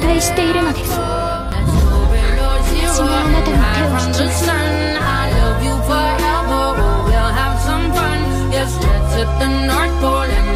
待しているのです。私もあなたの手を引きます。 Let's hit the North Pole and